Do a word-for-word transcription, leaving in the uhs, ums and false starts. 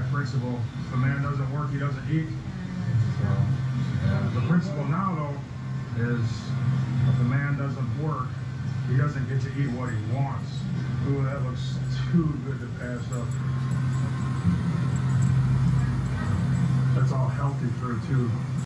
that principle. If a man doesn't work, he doesn't eat. So, yeah. The principle now, though, is if a man doesn't work, he doesn't get to eat what he wants. Ooh, that looks too good to pass up. That's all healthy fruit, too.